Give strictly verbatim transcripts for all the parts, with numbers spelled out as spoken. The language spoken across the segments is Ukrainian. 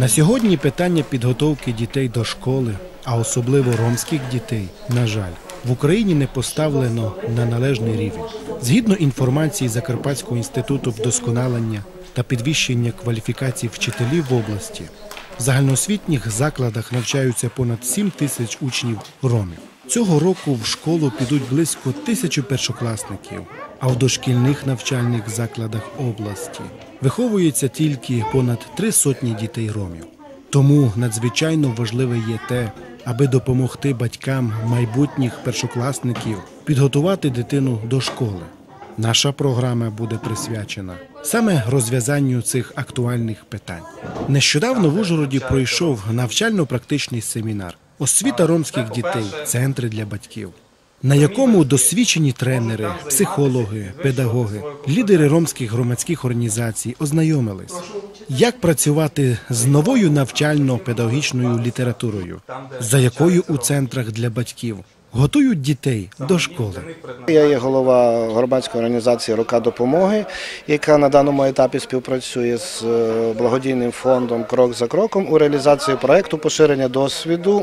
На сьогодні питання підготовки дітей до школи, а особливо ромських дітей, на жаль, в Україні не поставлено на належний рівень. Згідно інформації Закарпатського інституту вдосконалення та підвищення кваліфікації вчителів в області, в загальноосвітніх закладах навчаються понад сім тисяч учнів ромів. Цього року в школу підуть близько тисячі першокласників, а в дошкільних навчальних закладах області виховується тільки понад три сотні дітей ромів. Тому надзвичайно важливе є те, аби допомогти батькам майбутніх першокласників підготувати дитину до школи. Наша програма буде присвячена саме розв'язанню цих актуальних питань. Нещодавно в Ужгороді пройшов навчально-практичний семінар «Освіта ромських дітей. Центри для батьків», на якому досвідчені тренери, психологи, педагоги, лідери ромських громадських організацій ознайомились, як працювати з новою навчально-педагогічною літературою, за якою у центрах для батьків готують дітей до школи. Я є голова громадської організації «Рука допомоги», яка на даному етапі співпрацює з благодійним фондом «Крок за кроком» у реалізації проєкту поширення досвіду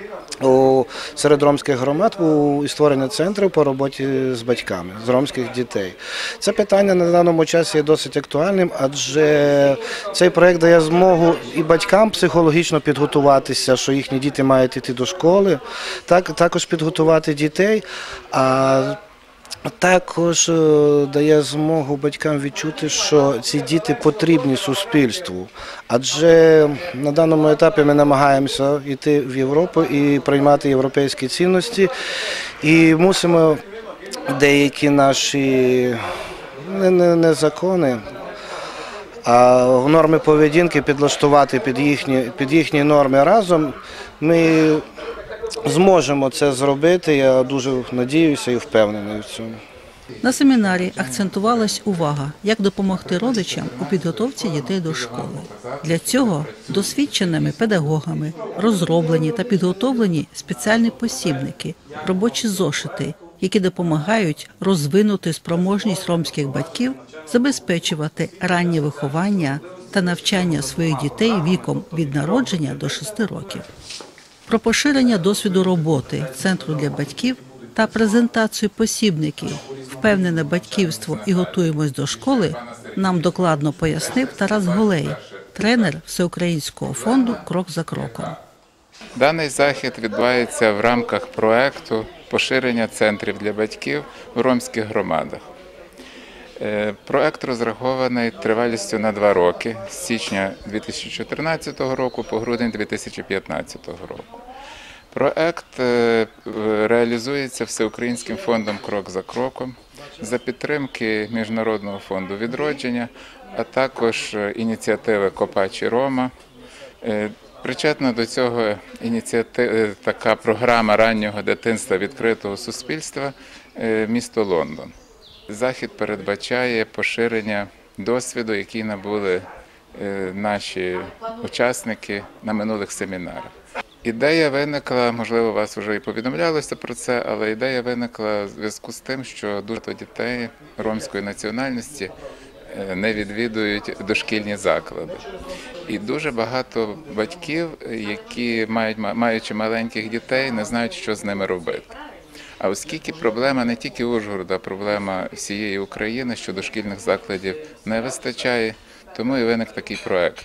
серед ромських громад у створення центрів по роботі з батьками, з ромських дітей. Це питання на даному часі є досить актуальним, адже цей проєкт дає змогу і батькам психологічно підготуватися, що їхні діти мають йти до школи, так, також підготувати дітей, а також дає змогу батькам відчути, що ці діти потрібні суспільству. Адже на даному етапі ми намагаємося йти в Європу і приймати європейські цінності. І мусимо деякі наші не, не, не закони, а норми поведінки підлаштувати під їхні, під їхні норми разом. Ми зможемо це зробити, я дуже надіюся і впевнений в цьому. На семінарі акцентувалась увага, як допомогти родичам у підготовці дітей до школи. Для цього досвідченими педагогами розроблені та підготовлені спеціальні посібники, робочі зошити, які допомагають розвинути спроможність ромських батьків забезпечувати раннє виховання та навчання своїх дітей віком від народження до шести років. Про поширення досвіду роботи Центру для батьків та презентацію посібників «Впевнене батьківство і готуємось до школи» нам докладно пояснив Тарас Голей, тренер Всеукраїнського фонду «Крок за кроком». Даний захід відбувається в рамках проєкту поширення центрів для батьків у ромських громадах. Проєкт розрахований тривалістю на два роки, з січня дві тисячі чотирнадцятого року по грудень дві тисячі п'ятнадцятого року. Проєкт реалізується Всеукраїнським фондом «Крок за кроком» за підтримки Міжнародного фонду відродження, а також ініціативи «Копачі Рома». Причетна до цього ініціатива, така програма раннього дитинства відкритого суспільства місто Лондон. Захід передбачає поширення досвіду, який набули наші учасники на минулих семінарах. Ідея виникла, можливо, вас вже і повідомлялося про це, але ідея виникла в зв'язку з тим, що дуже багато дітей ромської національності не відвідують дошкільні заклади. І дуже багато батьків, які мають, маючи маленьких дітей, не знають, що з ними робити. А оскільки проблема не тільки Ужгорода, а проблема всієї України, що дошкільних закладів не вистачає, тому і виник такий проєкт.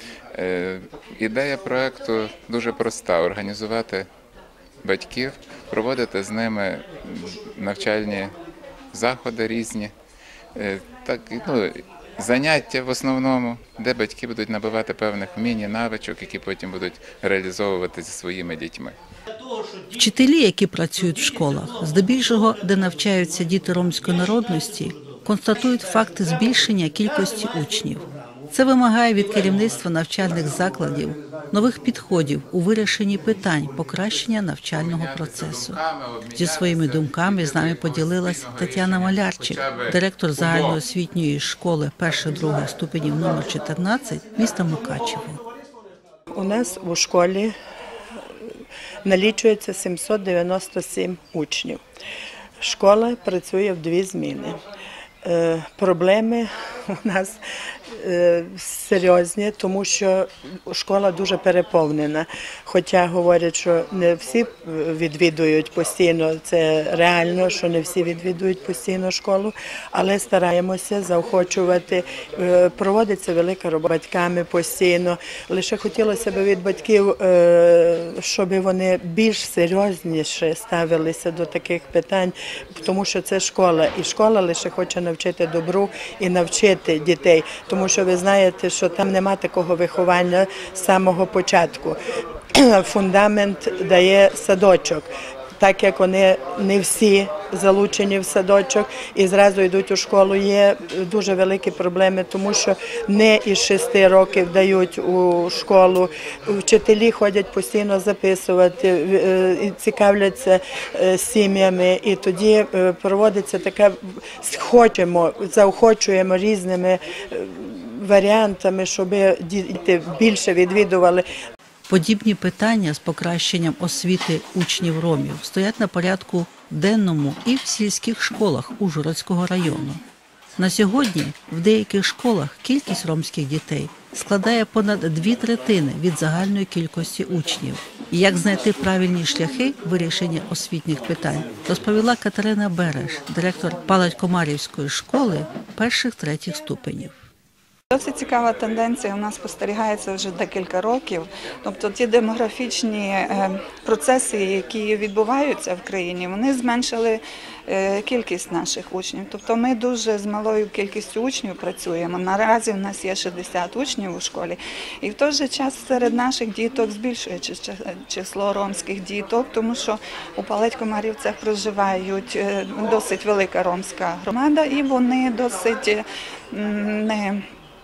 Ідея проєкту дуже проста – організувати батьків, проводити з ними навчальні заходи різні, так, ну, заняття в основному, де батьки будуть набувати певних міні-навичок, які потім будуть реалізовувати зі своїми дітьми. Вчителі, які працюють в школах, здебільшого, де навчаються діти ромської народності, констатують факти збільшення кількості учнів. Це вимагає від керівництва навчальних закладів нових підходів у вирішенні питань покращення навчального процесу. Зі своїми думками з нами поділилась Тетяна Малярчик, директор загальноосвітньої школи перших-других ступенів номер чотирнадцять міста Мукачево. У нас у школі налічується сімсот дев'яносто сім учнів. Школа працює в дві зміни. Проблеми у нас е, серйозні, тому що школа дуже переповнена. Хоча говорять, що не всі відвідують постійно, це реально, що не всі відвідують постійно школу, але стараємося заохочувати. Е, проводиться велика робота батьками постійно. Лише хотілося б від батьків, е, щоб вони більш серйозніше ставилися до таких питань, тому що це школа, і школа лише хоче навчити добру і навчити дітей, тому що ви знаєте, що там нема такого виховання з самого початку. Фундамент дає садочок. Так як вони не всі залучені в садочок і зразу йдуть у школу, є дуже великі проблеми, тому що не із шести років дають у школу. Вчителі ходять постійно записувати, цікавляться сім'ями, і тоді проводиться така, хочемо, заохочуємо різними варіантами, щоб діти більше відвідували. Подібні питання з покращенням освіти учнів ромів стоять на порядку денному і в сільських школах Ужгородського району. На сьогодні в деяких школах кількість ромських дітей складає понад дві третини від загальної кількості учнів. І як знайти правильні шляхи вирішення освітніх питань, розповіла Катерина Береш, директор Палать-Комарівської школи перших-третіх ступенів. Досить цікава тенденція у нас спостерігається вже декілька років. Тобто ті демографічні процеси, які відбуваються в країні, вони зменшили кількість наших учнів. Тобто ми дуже з малою кількістю учнів працюємо. Наразі у нас є шістдесят учнів у школі. І в той же час серед наших діток збільшується число ромських діток, тому що у Палать-Комарівцях проживають досить велика ромська громада, і вони досить не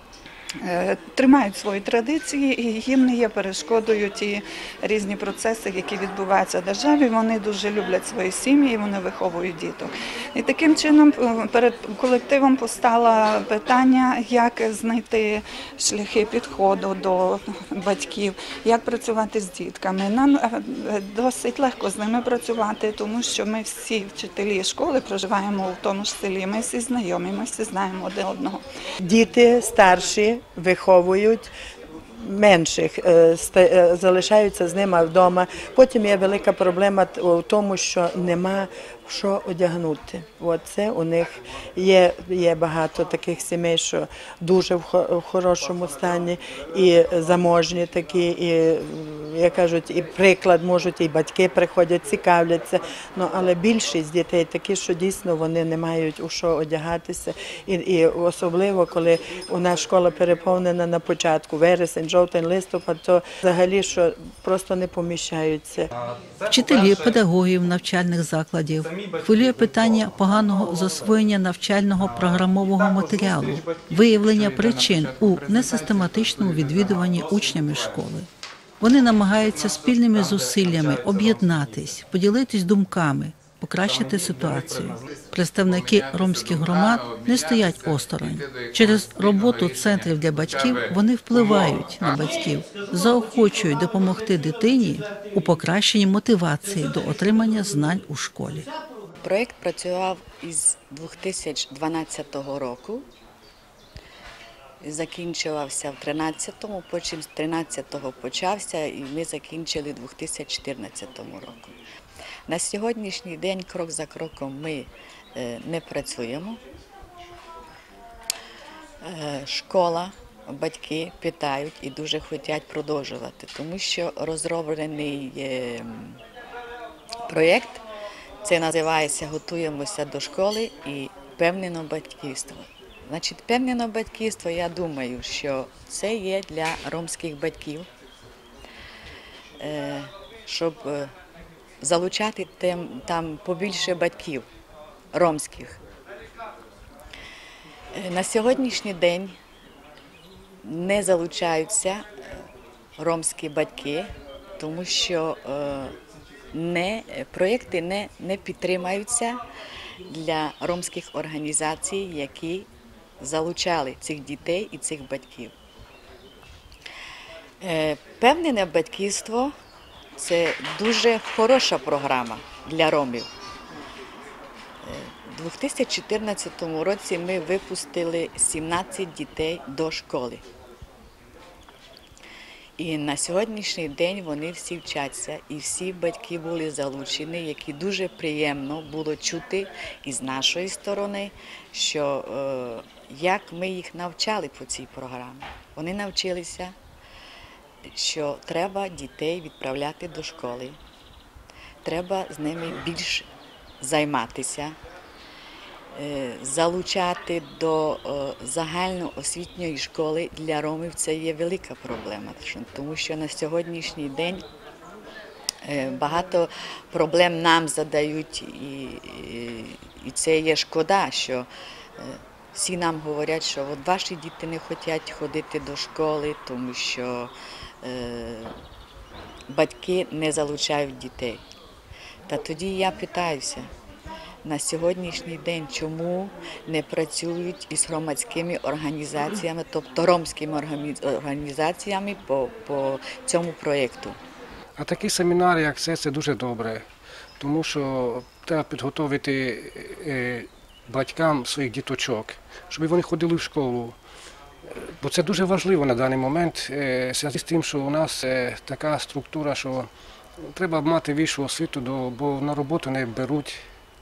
тримають свої традиції, і їм не є перешкодою ті різні процеси, які відбуваються в державі. Вони дуже люблять свої сім'ї, вони виховують діток. І таким чином перед колективом постало питання, як знайти шляхи підходу до батьків, як працювати з дітками. Нам досить легко з ними працювати, тому що ми всі вчителі школи проживаємо в тому ж селі, ми всі знайомі, ми всі знаємо один одного. Діти старші виховують менших, залишаються з ними вдома. Потім є велика проблема в тому, що нема що одягнути. От це у них є, є багато таких сімей, що дуже в хорошому стані, і заможні такі, і, як кажуть, і приклад можуть, і батьки приходять, цікавляться. Ну, але більшість дітей такі, що дійсно вони не мають у що одягатися. І, і особливо, коли у нас школа переповнена на початку, вересень, жовтень, листопад, то взагалі, що просто не поміщаються. Вчителі, педагогів навчальних закладів хвилює питання поганого засвоєння навчального програмового матеріалу, виявлення причин у несистематичному відвідуванні учнями школи. Вони намагаються спільними зусиллями об'єднатись, поділитись думками, покращити ситуацію. Представники ромських громад не стоять осторонь. Через роботу центрів для батьків вони впливають на батьків, заохочують допомогти дитині у покращенні мотивації до отримання знань у школі. Проєкт працював із дві тисячі дванадцятого року, закінчувався в тринадцятому, потім з тринадцятого почався і ми закінчили в дві тисячі чотирнадцятому року. На сьогоднішній день крок за кроком ми не працюємо. Школа, батьки питають і дуже хочуть продовжувати, тому що розроблений проєкт, це називається «Готуємося до школи» і «Впевнено батьківство». Значить, впевнено батьківство, я думаю, що це є для ромських батьків, щоб залучати там, там побільше батьків ромських. На сьогоднішній день не залучаються ромські батьки, тому що не, проєкти не, не підтримуються для ромських організацій, які залучали цих дітей і цих батьків. Впевнене батьківство – це дуже хороша програма для ромів. У дві тисячі чотирнадцятому році ми випустили сімнадцять дітей до школи. І на сьогоднішній день вони всі вчаться, і всі батьки були залучені, які дуже приємно було чути із нашої сторони, що е, як ми їх навчали по цій програмі. Вони навчилися, що треба дітей відправляти до школи, треба з ними більш займатися, залучати до загальноосвітньої школи для ромів – це є велика проблема, тому що на сьогоднішній день багато проблем нам задають, і, і це є шкода, що всі нам говорять, що от ваші діти не хочуть ходити до школи, тому що батьки не залучають дітей. Та тоді я питаюся, на сьогоднішній день чому не працюють із громадськими організаціями, тобто ромськими організаціями по, по цьому проєкту? А такі семінари, як це, це дуже добре, тому що треба підготовити батькам своїх діточок, щоб вони ходили в школу. Бо це дуже важливо на даний момент, в зв'язку з тим, що у нас така структура, що треба мати вищу освіту, бо на роботу не беруть.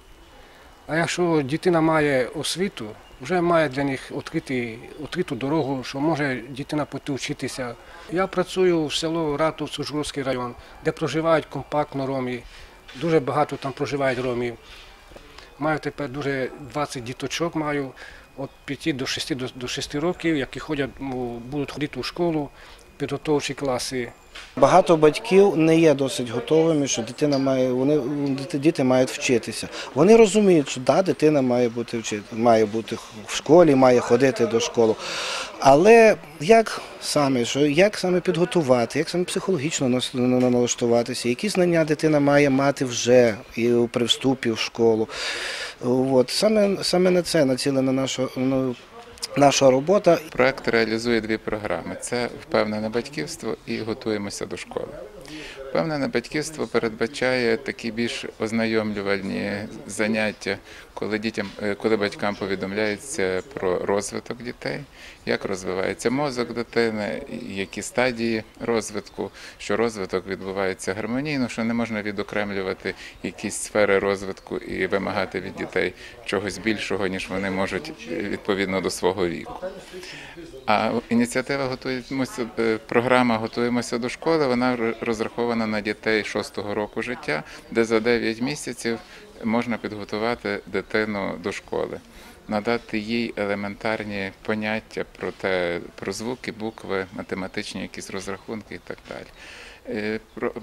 А якщо дитина має освіту, вже має для них відкрити, відкриту дорогу, що може дитина піти вчитися. Я працюю в село Ратов, Сужгородський район, де проживають компактно роми. Дуже багато там проживають ромів. Маю тепер дуже двадцять діточок, маю від п'яти до шести, до шести років, які ходять, будуть ходити у школу, підготовчі класи. Багато батьків не є досить готовими, що дитина має, вони, діти мають вчитися. Вони розуміють, що да, дитина має бути, вчити, має бути в школі, має ходити до школи. Але як саме, що, як саме підготувати, як саме психологічно налаштуватися, які знання дитина має мати вже і при вступі в школу. От, саме, саме на це націлена наша, ну, наша робота. Проект реалізує дві програми – це «Впевнене батьківство» і «Готуємося до школи». «Впевнене батьківство» передбачає такі більш ознайомлювальні заняття, коли, дітям, коли батькам повідомляється про розвиток дітей, як розвивається мозок дитини, які стадії розвитку, що розвиток відбувається гармонійно, що не можна відокремлювати якісь сфери розвитку і вимагати від дітей чогось більшого, ніж вони можуть відповідно до свого віку. А ініціатива «Готуємося», програма «Готуємося до школи», вона розрахована на дітей шостого року життя, де за дев'ять місяців можна підготувати дитину до школи, надати їй елементарні поняття про те, про звуки, букви, математичні якісь розрахунки і так далі.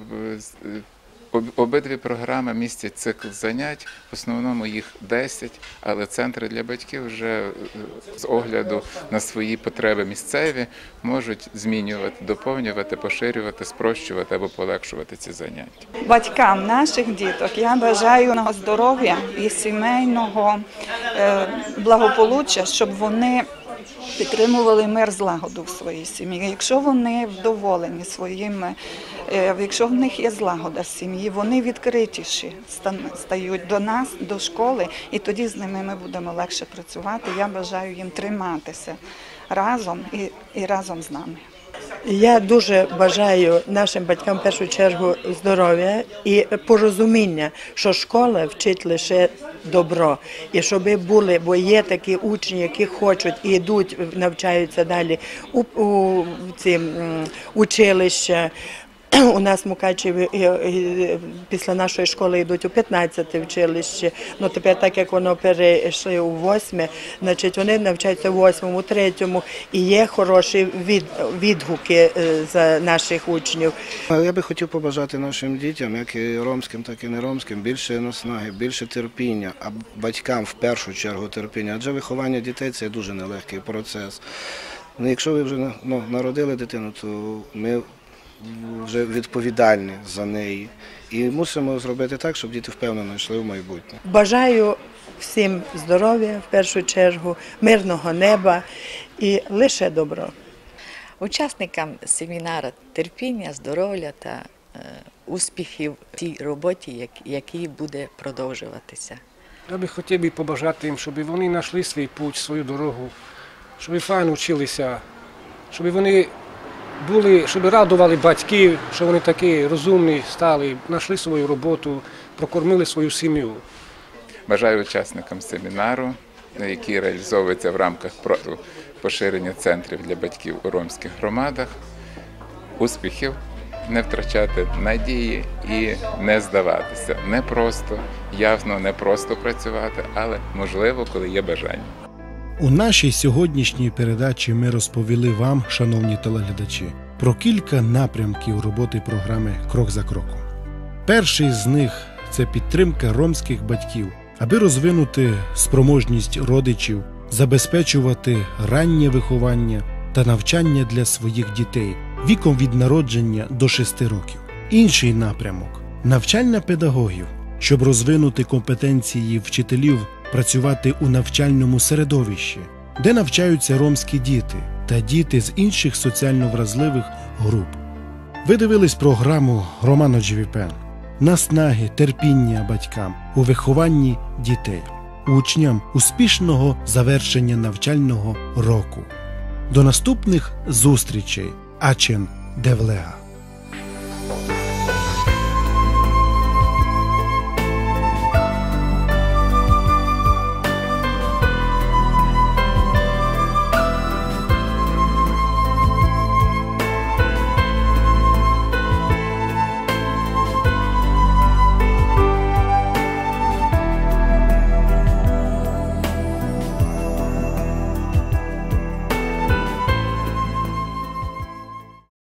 Обидві програми містять цикл занять, в основному їх десять, але центри для батьків вже з огляду на свої потреби місцеві можуть змінювати, доповнювати, поширювати, спрощувати або полегшувати ці заняття. Батькам наших діток я бажаю здоров'я і сімейного благополуччя, щоб вони підтримували мир, злагоду в своїй сім'ї. Якщо вони вдоволені своїми, якщо в них є злагода в сім'ї, вони відкритіші стають до нас, до школи, і тоді з ними ми будемо легше працювати. Я бажаю їм триматися разом і, і разом з нами. Я дуже бажаю нашим батькам в першу чергу здоров'я і порозуміння, що школа вчить лише добро. І щоб були, бо є такі учні, які хочуть і йдуть, навчаються далі у, у ці училища. У нас в Мукачеві після нашої школи йдуть у п'ятнадцяте училище, ну тепер так як воно перейшли у восьме, значить вони навчаються у восьмому, у третьому, і є хороші від, відгуки за наших учнів. Я би хотів побажати нашим дітям, як і ромським, так і неромським, більше наснаги, більше терпіння, а батькам в першу чергу терпіння, адже виховання дітей – це дуже нелегкий процес. Ну, якщо ви вже ну, народили дитину, то ми вже відповідальні за неї. І мусимо зробити так, щоб діти впевнено йшли в майбутнє. Бажаю всім здоров'я, в першу чергу, мирного неба і лише добро. Учасникам семінару терпіння, здоров'я та е, успіхів в тій роботі, якій буде продовжуватися. Я би хотів би побажати їм, щоб вони знайшли свій путь, свою дорогу, щоб файно вчилися, щоб вони були, щоб радували батьків, що вони такі розумні стали, знайшли свою роботу, прокормили свою сім'ю. Бажаю учасникам семінару, який реалізовується в рамках проекту поширення центрів для батьків у ромських громадах, успіхів, не втрачати надії і не здаватися. Не просто, явно не просто працювати, але можливо, коли є бажання. У нашій сьогоднішній передачі ми розповіли вам, шановні телеглядачі, про кілька напрямків роботи програми «Крок за кроком». Перший з них – це підтримка ромських батьків, аби розвинути спроможність родичів, забезпечувати раннє виховання та навчання для своїх дітей віком від народження до шести років. Інший напрямок – навчання педагогів, щоб розвинути компетенції вчителів працювати у навчальному середовищі, де навчаються ромські діти та діти з інших соціально вразливих груп. Ви дивились програму «Романо Дживіпен» – наснаги, терпіння батькам у вихованні дітей, учням успішного завершення навчального року. До наступних зустрічей. Ачен Девлега.